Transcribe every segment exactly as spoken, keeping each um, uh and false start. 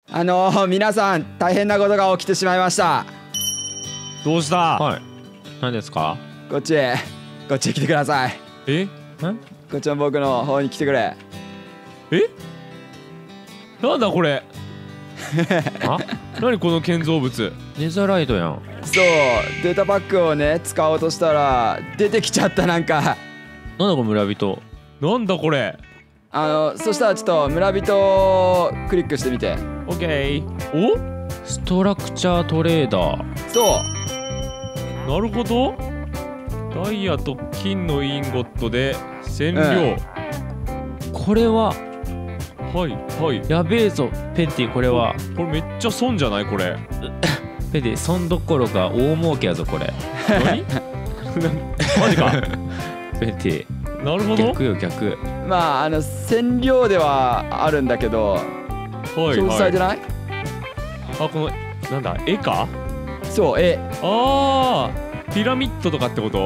あのー、皆さん大変なことが起きてしまいました。 どうした？ はい。何ですか？ こっちへこっちへ来てください。 え？ん？ こっちの僕の方に来てくれ。 え？なんだこれ？あ？何この建造物？ ネザライトやん。 そう、データパックをね使おうとしたら出てきちゃった。なんかなんだこの村人。 なんだこれ？ あのそしたらちょっと村人をクリックしてみて。 オッケー。 お？ストラクチャートレーダー。 そうなるほど。ダイヤと金のインゴットで染料、 うん、これははいはいやべえぞペンティ。これはこれめっちゃ損じゃないこれ。 ペンティ損どころか大儲けやぞこれ。 何？マジか。 ペンティなるほど。 逆よ逆。 まああの染料ではあるんだけど、 はいはい、 表示されてない？ あ、このなんだ絵か？ そう絵。 ああピラミッドとかってこと？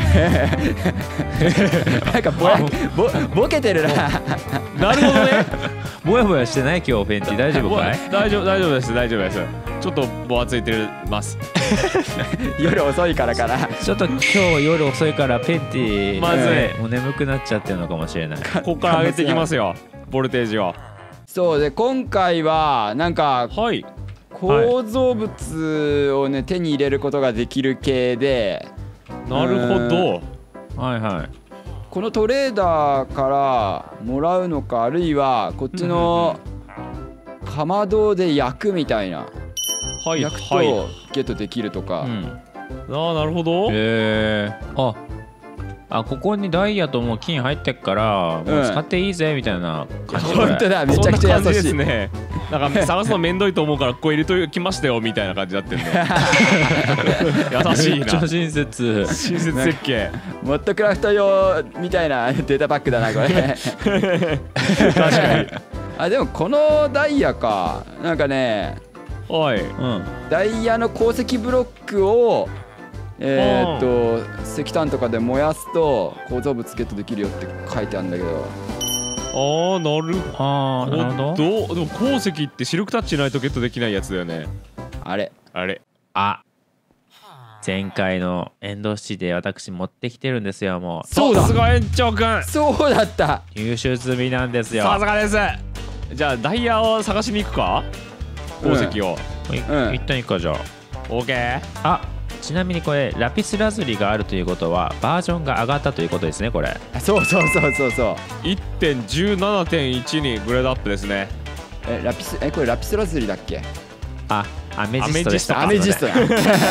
なんかぼやぼボケてるな。 なるほどね。 ぼやぼやしてない今日ペンティ大丈夫かい？ 大丈夫大丈夫です大丈夫です。ちょっとぼわついてます。 夜遅いからかな。 ちょっと今日夜遅いからペンティまずい、 もう眠くなっちゃってるのかもしれない。 ここから上げていきますよボルテージを。 そうで今回はなんかはい構造物をね手に入れることができる系で。 なるほど。 はいはい。 このトレーダーからもらうのか、あるいはこっちのかまどで焼くみたいな、 はい焼くとはい。 ゲットできるとか、 うん、 ああなるほど。 へえ。ああ、ここにダイヤともう金入ってっからもう使っていいぜみたいな感じ。 本当だ、めちゃくちゃ優しいですね。なんか探すのめんどいと思うからここ入れときましたよみたいな感じになってんの。優しいな。 めっちゃ親切。 親切設計。 モッドクラフト用みたいなデータパックだなこれ。 確かに。 あ、でもこのダイヤか、なんかね、 はい。 うん。 ダイヤの鉱石ブロックをえー、っと石炭とかで燃やすと構造物ゲットできるよって書いてあるんだけど。 ああなるあーなるほど。 ど。でも鉱石ってシルクタッチないとゲットできないやつだよね。 あれあれ。 あ、前回のエンドシティで私持ってきてるんですよ。もうそうだ、 さすが園長くん。 そうだった。 入手済みなんですよ。 さすがです。じゃあダイヤを探しに行くか、鉱石を。 いうん一旦行くかじゃあ。 オーケー。 あ、ちなみにこれラピスラズリがあるということはバージョンが上がったということですねこれ。 そうそうそうそうそう。 いってんじゅうななてんいち にグレードアップですね。 えラピスえこれラピスラズリだっけ？ あ、アメジストでしたか。 アメジストだ。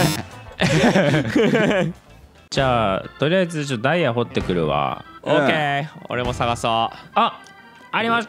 じゃあとりあえずちょっとダイヤ掘ってくるわ。 オーケー。俺も探そあ、ありました。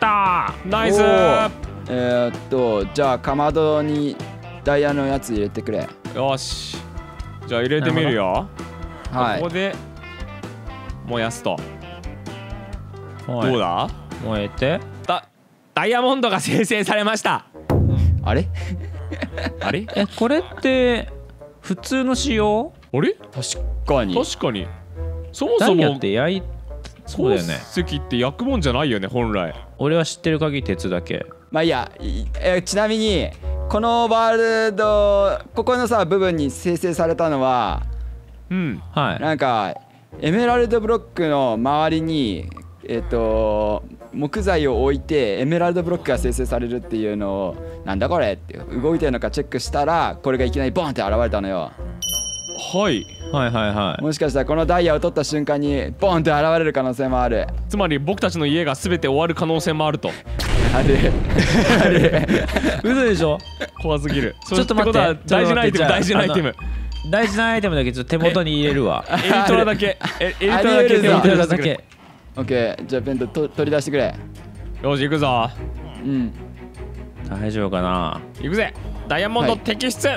う。ナイスおー。 ーえー、っとじゃあかまどにダイヤのやつ入れてくれ。 よし。じゃあ入れてみるよ。 はい。 ここで燃やすと。 はいどうだ？ 燃えて。 ダダイヤモンドが生成されました。 あれあれ？ え、これって普通の仕様？ あれ？ 確かに。 確かに。そもダイヤそもって焼いそうだよね。 鉱石って焼くもんじゃないよね本来。 俺は知ってる限り鉄だけ。 まあいいや、いえちなみにこのワールドここのさ部分に生成されたのはうん。 はい。 なんかエメラルドブロックの周りにえっと木材を置いてエメラルドブロックが生成されるっていうのをなんだこれって動いてるのかチェックしたらこれがいきなりボンって現れたのよ。 はい。 はいはいはい。 もしかしたらこのダイヤを取った瞬間にボンって現れる可能性もある。 つまり僕たちの家が全て終わる可能性もあると。 あるある。 嘘でしょ。 怖すぎる。 ちょっと待ってそことは大事なアイテム、大事なアイテム。 大事なアイテムだけちょっと手元に入れるわ。 エリトラだけ。えエリトラだけありえるぞ手元にエリトラだ出してくれ。 け。 オッケー、じゃあペントと取り出してくれ。 よし行くぞ。 うん大丈夫かな。 行くぜ。ダイヤモンドはい摘出。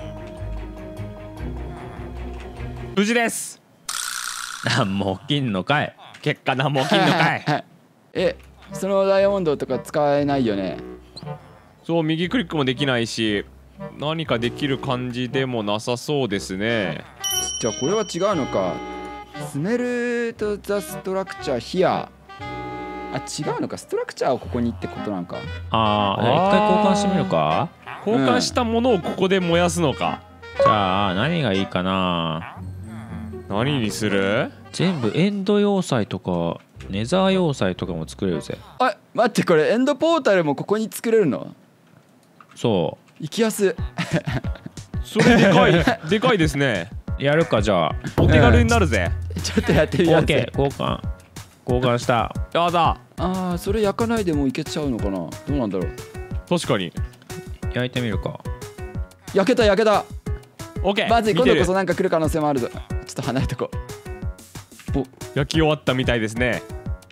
無事です。 なんも起きんのかい。 結果何も起きんのかい。 えそのダイヤモンドとか使えないよね。 そう右クリックもできないし何かできる感じでもなさそうですね。 じゃあこれは違うのか。スメルとザストラクチャーヒア。 あ違うのか、ストラクチャーをここにってことなんか。 ああ、じゃあ一回交換してみるか。 交換したものをここで燃やすのか。 じゃあ何がいいかな。 何にする？ 全部エンド要塞とかネザー要塞とかも作れるぜ。 あ待って、これエンドポータルもここに作れるの？ そ行きやす。 それでかいでかいですね。 うやるか。じゃあお手軽になるぜ。 ちょっとやってみよう。 OK 交換交換した。 やだ。 ああ、それ焼かないでもいけちゃうのかな。どうなんだろう。 確かに。 焼いてみるか。 焼けた焼けた。 オッケー。 まずい、今度こそ見てなんか来る可能性もあるぞ。ちょっと離れとこう。おる焼き終わったみたいですね。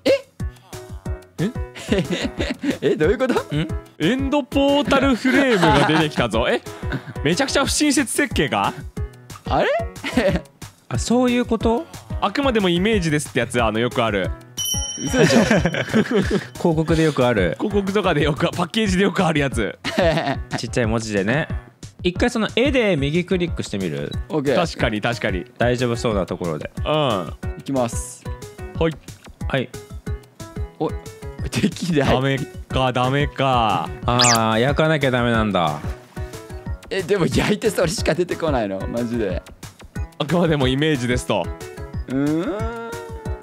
え、どういうこと？ エンドポータルフレームが出てきたぞ。え、めちゃくちゃ不親切設計か？ あれ？ あ、そういうこと？ あくまでもイメージですってやつ、あのよくある嘘でしょ。 広告でよくある広告とかでよくパッケージでよくあるやつ。 ちっちゃい文字でね。一回その絵で右クリックしてみる。 オッケー。 確かに確かに。 大丈夫そうなところで。 うん。は行きます。 い。 はい。 お、できない。 ダメかダメか。 ああ、焼かなきゃダメなんだ。 え、でも焼いてそれしか出てこないのマジで。 あくまでもイメージですと。 うーん。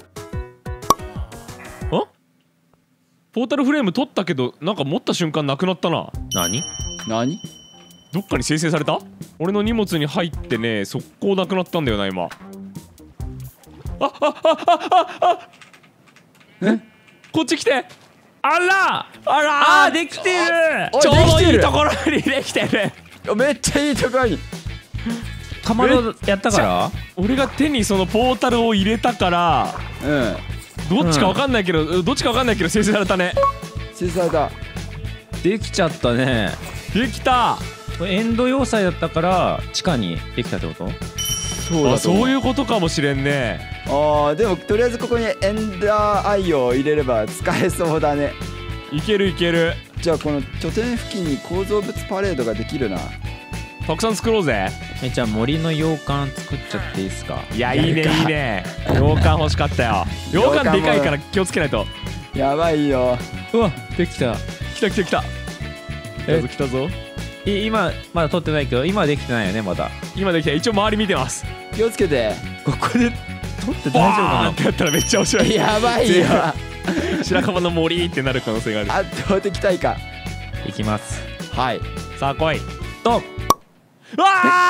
あ？ポータルフレーム取ったけど、なんか持った瞬間なくなったな。 何？ 何？ どっかに生成された？俺の荷物に入ってね、速攻なくなったんだよな今。ああああああ。 え？ こっち来て。 あらあらあーできてる。 おちょうどいいできてるところにできてる。 めっちゃいいところに。 かまどやったから。 俺が手にそのポータルを入れたからうん。 どっちかわかんないけど、どっちかわかんないけど生成されたね。 生成された。 できちゃったね。 できた。 これエンド要塞だったから地下にできたってこと？ そうだあ、そうう。 いうことかもしれんね。 ああ、でもとりあえずここにエンダーアイを入れれば使えそうだね。 いけるいける。 じゃあこの拠点付近に構造物パレードができるな。 たくさん作ろうぜ。 え、じゃあ森の洋館作っちゃっていいっすか？ いや、いいねいいね。洋館欲しかったよ。洋館でかいから気をつけないと。 やばいよ。 うわ、できた。 来た来た来た。来たえぞ来たぞ。 い今まだ撮ってないけど、今はできてないよねまだ。 今できた。一応周り見てます。 気をつけて。 ここで撮って大丈夫バかなーンってやったらめっちゃ面白い。 やばいよ。 白樺の森ってなる可能性がある。 圧倒的対価。 いきます。 はい。 さあ来い。 とうわ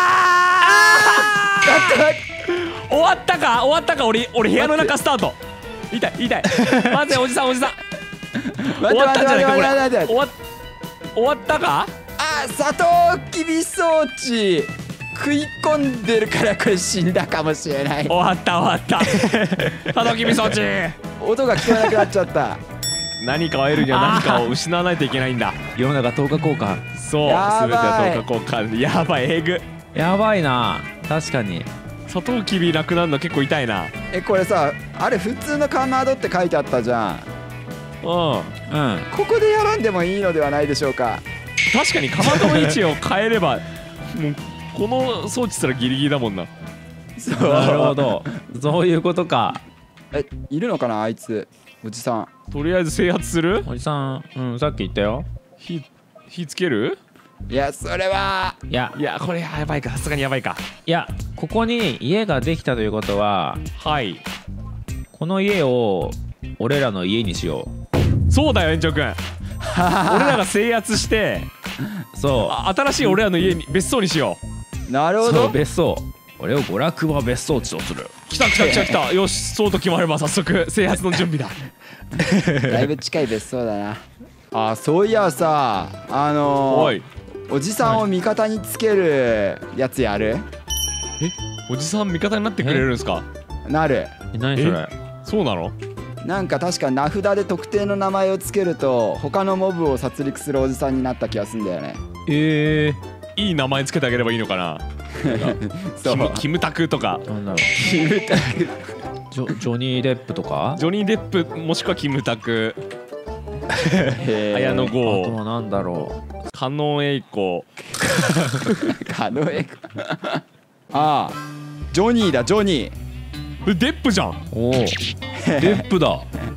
あ待って待って。 終わったか終わったか。俺俺部屋の中スタート。痛い痛い。待っておじさんおじさん。終わったんじゃないかこれ。 待って待って待って待って終わ終わったか。 あ、砂糖きび装置食い込んでるからこれ死んだかもしれない。 終わった終わったたどきみ装置。 音が聞こえなくなっちゃった。 何かを得るには何かを失わないといけないんだ。 世の中とおか交換。 そう、 やばい全ては等価交換。やばい、えぐ。 やばいな。確かに。 サトウキビなくなるの結構痛いな。 え、これさ、あれ普通のかまどって書いてあったじゃん。 うん。 うん。 ここでやらんでもいいのではないでしょうか。 確かにかまどの位置を変えればもうこの装置すらギリギリだもんな。 そう。 なるほど。そういうことか。 え、いるのかなあいつ、おじさん。 とりあえず制圧する。 おじさん、うん、さっき言ったよ。 火火つける。 いや、それは。 いやいやこれやばいか。さすがにやばいか。 いや、ここに家ができたということは、 はい。 この家を俺らの家にしよそうだよ園長くん。俺らが制圧してう。そあ新しい俺らの家に別荘にしよう。 う。そう、 なるほど。 別荘。俺を娯楽場別荘地とする。 来た来た来た来た。よしそうと決まれば早速制圧の準備だ。 だいぶ近い別荘だな。あ、そういやさ、あのー、 おいおじさんを味方につけるやつやる？ えおじさん味方になってくれるんですか。 なる。 え、何それ。 そうなの。 なんか確か名札で特定の名前をつけると他のモブを殺戮するおじさんになった気がするんだよね。 えいい名前つけてあげればいいのかな。 そう。 キムキムタクとかー、なんだろう。 キムタク。 ジョジョニー・デップとか。 ジョニー・デップもしくはキムタク。 へー綾野あと剛、 はなんだろ加納栄子。 カノエか。ああ、ジョニーだジョニー。 えデップじゃん。 う。おお。デップだ。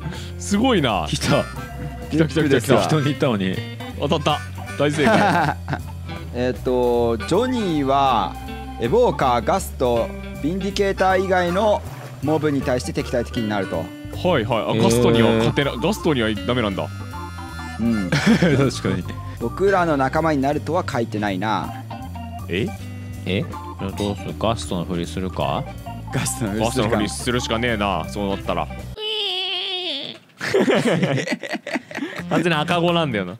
すごいな。 来た。 来た来た来た来た。 人に行ったのに当たった。大正解。 えっとジョニーはエボーカー、ガスト、ビンディケーター以外のモブに対して敵対的になると。 はいはい。あ、ガストには勝てな、ガストにはダメなんだ。 うん。 確かに。 僕らの仲間になるとは書いてないな。 え？ え？じゃあどうする？ガストのふりするか？ ガストのガストのふりするしかねえな。そうなったら。完全に赤子なんだよな。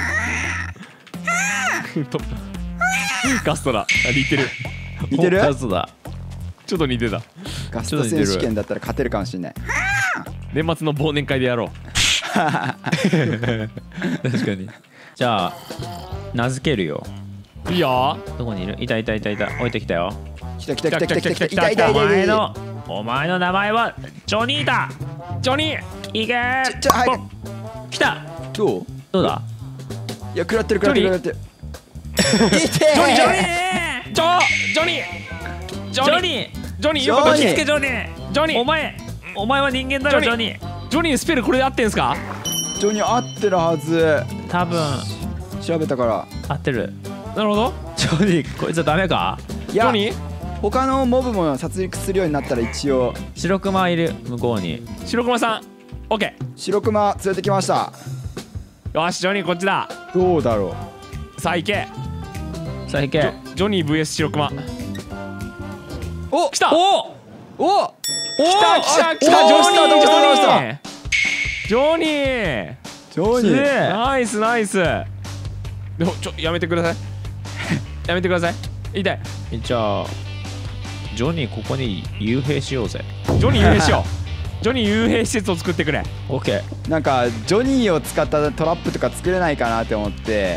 とガストだ。似てる。 似てる？ ガストだ。 ちょっと似てた。 ガスト選手権だったら勝てるかもしれない。 年末の忘年会でやろう。 確かに。じゃあ名付けるよ。 いいよ。 どこにいる？いたいたいたいた。置いてきたよ。 来た来た来た来た来た来た来たお来た前のお前の名前はジョニーだ。 ジョニー。 いけー。 ちょ早く来た。 どう？ どうだ？ いや食らってる食らってる食らってる。いてー。 ジョニージョニー。ジョジョニー。ジョニー。ジョニー言うこと聞けジョニー。ジョニー。 お前お前は人間だろジョニー。 ジョニースペルこれで合ってんすか？ ジョニー合ってるはず。 多分調べたから。 合ってる。 なるほど。 ジョニーこいつはダメか？ いやジョニー。 他のモブも殺戮するようになったら一応。 白クマいる向こうに。 白熊さん。オッケ白クマ連れてきました。 ー。よしジョニーこっちだ。 どうだろさあ行け。 さあ行け。 ジョジョニー ブイエス 白熊。 う。お来た。 おお来た来た来た。ジョニージョニー。ジョニー。 ジョニー。 ナイスナイス。でもちょやめてください。やめてください。痛い。 じゃあジョニーここに幽閉しようぜ。 ジョニー幽閉しよう。ジョニー幽閉施設を作ってくれ。 オッケー。 なんかジョニーを使ったトラップとか作れないかなって思って。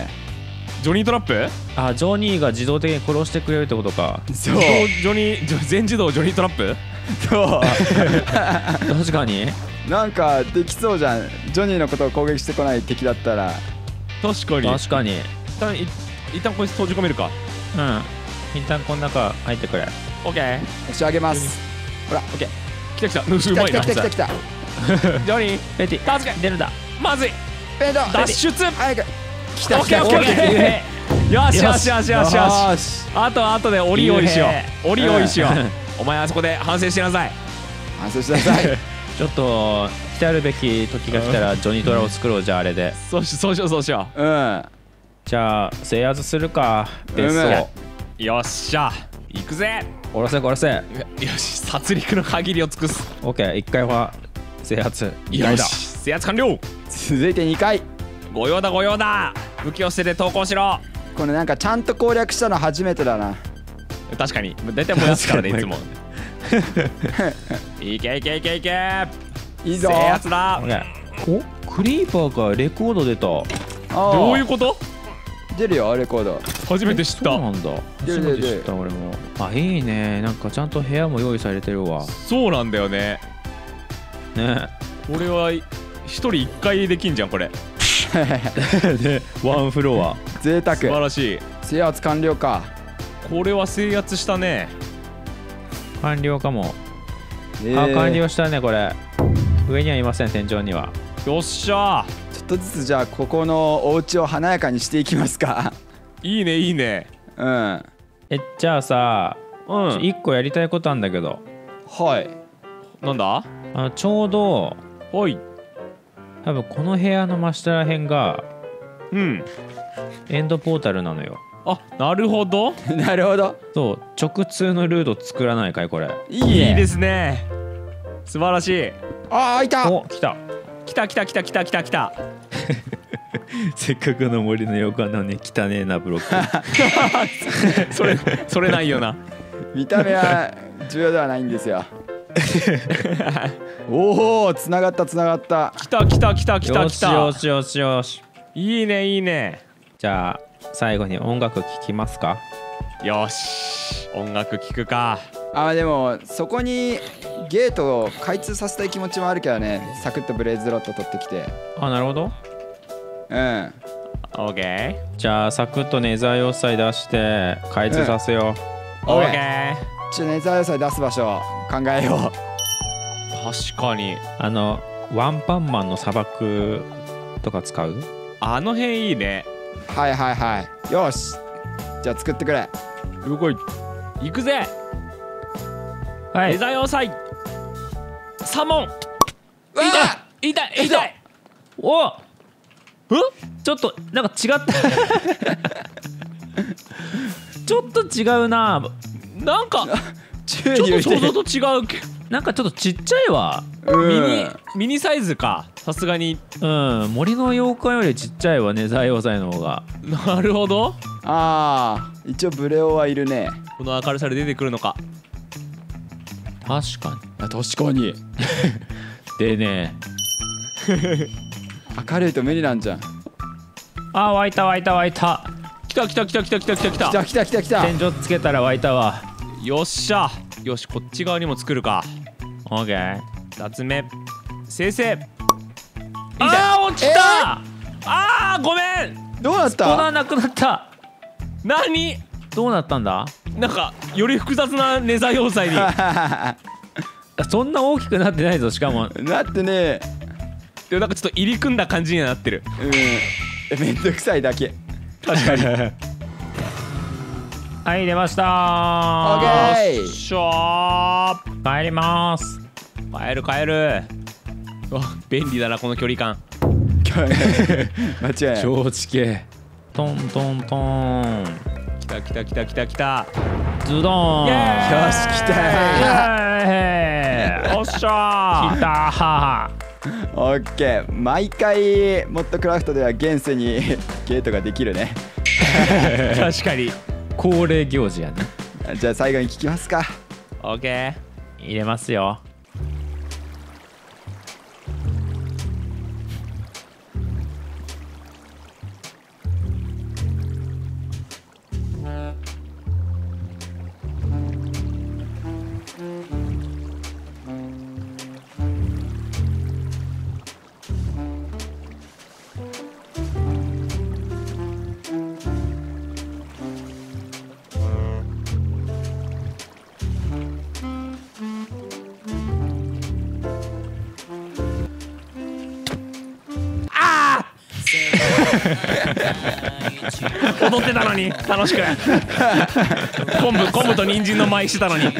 ジョニートラップ？ あ、ジョニーが自動的に殺してくれるってことか。 そう。 ジョニージョ全自動ジョニートラップ？ そう確かに。 なんかできそうじゃん。ジョニーのことを攻撃してこない敵だったら。 確かに。 確かに。 一旦い一旦こいつ閉じ込めるか。 うん。一旦この中入ってくれ。 オッケー。 押し上げます。ほら、 オッケー。来た来た。う来たまいな。 来た来た来た来た。 ジョニーペティ助け。 出るんだ。 まずい。 ペンド脱出。 早く。来た来たオッケーオッケーオッケー。 ー。 よしよしよしよしよし。 し。 あとあとで檻用意しよう。檻用意しようんう。お前あそこで反省しなさい。 反省しなさい。 ちょっと来たるべき時が来たらジョニートラを作ろう。じゃああれで。 そうしそうしようそうしようん。 じゃあ制圧するか。 うむ別荘。 う。よっしゃ。行くぜ。 殺せ殺せ。 よし殺戮の限りを尽くす。 オッケー。一回は制圧。二回だ。 よし制圧完了。 続いてにかい。 御用だ御用だ。武器を捨てて投降しろ。 これなんかちゃんと攻略したの初めてだな。 確かに大体燃やすからねい確かつも。いけいけいけいけ。 いいぞ。 制圧だオ。ッケー。お、クリーパーがレコード出た。 あーどういうこと？ 出るよレコード。 初めて知った。 そうなんだ。 出る出る初めて知った俺も。あ、いいね。なんかちゃんと部屋も用意されてるわ。 そうなんだよね。 ね。 これは一人一回できんじゃんこれ。 で、ワンフロア。 贅沢。 素晴らしい。 制圧完了か。 これは制圧したね。 完了かも。 えーあ、完了したねこれ。上にはいません天井には。 よっしゃ。 ちょっとずつじゃあここのお家を華やかにしていきますか。 いいねいいね。 うん。はえ、じゃあさ、 うん。 一個やりたいことあんだけど。 い。 なんだ？ あのちょうどおい。 多分この部屋の真下らへんがうん。 エンドポータルなのよ。 あ、なるほど。 なるほど。 そう、直通のルート作らないかいこれ。 いいね。 いいですね。素晴らしい。 ああ、いた。 お、来た。 来た来た来た来た来た来た。 せっかくの森の横なのに汚ねえなブロック。 それそれないよな。 見た目は重要ではないんですよ。おお、つながったつながった。 来た来た来た来たよ来た。 しよしよしよし。 いいねいいね。 じゃあ最後に音楽聴きますか。 よし。音楽聴くか。 あ、でもそこにゲートを開通させたい気持ちもあるけどね。サクッとブレイズロット取ってきて。 あ、なるほど。 うん。 オッケじゃあサクッとネザー要塞出して開通させよー。オッケー。 ちょっとネザー要塞出す場所考えよ確かに。 う。あのワンパンマンの砂漠とか使う？ あの辺いいね。 はいはいはい。よし、じゃあ作ってくれ。 了解。行くぜ。 はい。 デザ要塞サモン。痛い痛い痛い。 おんちょっとなんか違ったちょっと違うな。 なんか注ちょっと想意して像と違うけなんかちょっとちっちゃいわ。 うんミニミニサイズか。さすがに。 うん森の妖怪よりちっちゃいわネザー要塞の方が。 なるほど。 ああ、一応ブレオはいるね。 この明るさで出てくるのか。 確かあ、確かにに。でね明るいと無理なんじゃん。 あ湧いた湧いた湧いた。 来た来た来た来た来た来た来た。 来た来た来た来た。 天井つけたら湧いたわ。 よっしゃ。よし、こっち側にも作るか。 オッケー。 ふたつめ生成。 あー落ちた。 あーごめん。 どうなっコーナーた？ なくなった。 何どうなったんだ？ なんかより複雑なネザ要塞に。 そんな大きくなってないぞ。しかもなってね。 でもなんかちょっと入り組んだ感じにはなってる。 うん。めんどくさいだけ。 確かに。 はい出ましたオッケー。 しゃー。 帰ります。 帰る帰る。うわ便利だなこの距離感。 間違いない。 承知系。トントントン。 来た来た来た来た来た。 ズドーン。 イエーイよし来た。 イエーイおっしゃー。 来たオッケー。毎回モッドクラフトでは現世にゲートができるね。 確かに。 恒例行事やね。 じゃあ最後に聞きますか。 オッケ入れますよ。 ー。踊ってたのに楽しく。昆布昆布と人参の舞してたのに。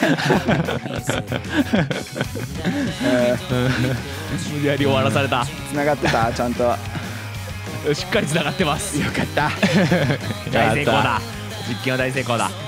無理やり終わらされた。 繋がってた？ちゃんと。 しっかり繋がってます。 よかった。 大成功だ。実験は大成功だ。